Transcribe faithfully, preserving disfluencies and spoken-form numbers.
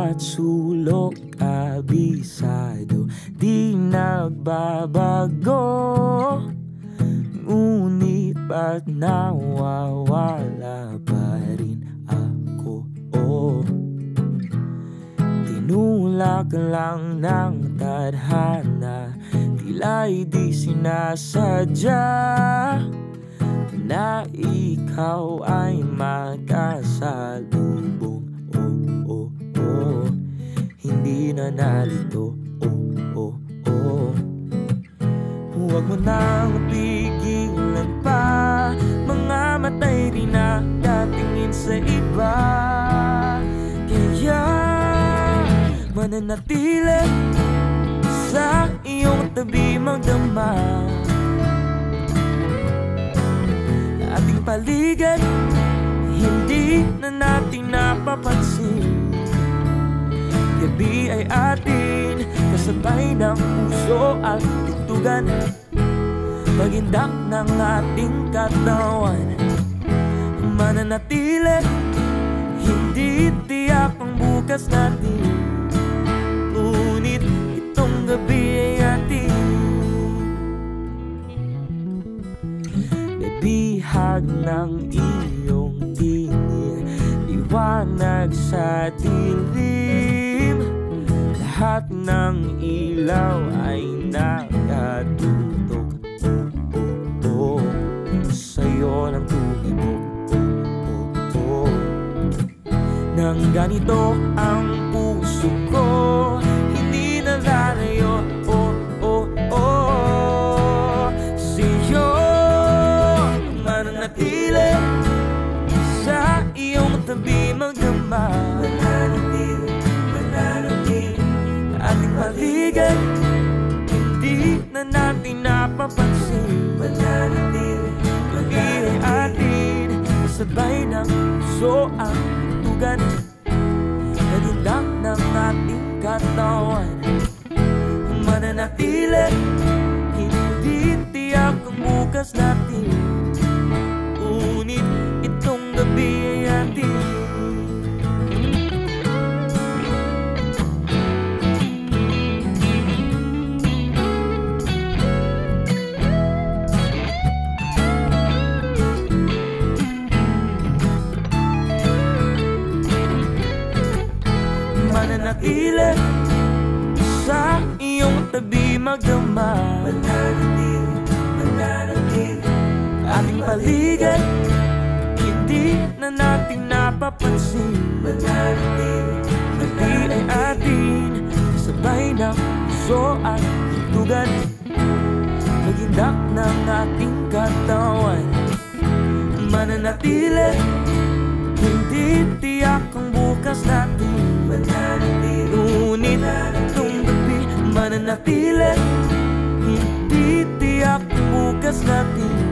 bawat sulok kabisado, di nagbabago. Ngunit ba't nawawala pa rin ako? Oh, tinulak lang ng tadhana, tila'y di sinasadya na ikaw ay magkasalubong. Oh, oh, oh, hindi na nalito. Oh, oh, oh, huwag mo nang pigilan pa, mga matay rin na datingin sa iba. Kaya mananatili sa iyong tabi magdama, ating paligid hindi na natin napapansin. Gabi ay atin kasabay ng puso at tugtugan, pagindak ng ating katawan. Mananatili, hindi tiyak ang bukas natin, ngunit itong gabi ay atin. Bihag ng iyong tingin, liwanag sa dilim, lahat ng ilaw ay nakatutok. Oh, oh, oh, sa'yo ng tumibok. Oh, oh, oh, nang ganito ang puso ko, hindi na lalayo. Oh, oh, oh, sa'yo mananatili sa iyong tabi magdama. Mananatili, mananatili, ating paligid hindi na natin napapansin. Mananatili, gabi ay atin kasabay ng puso ang tugan, pagindak ng ating katawan. Mananatili, hindi tiyak ang bukas natin, ngunit itong gabi ay atin. Mananatili sa iyong tabi magdama. Mananatili, mananatili, ating paligid hindi na natin napapansin. Mananatili, gabi ay atin kasabay ng puso at tugan, pagindak ng ating katawan. Mananatili, hindi tiyak ang bukas natin, ngunit itong gabi. Mananatili, hindi tiyak ang bukas natin,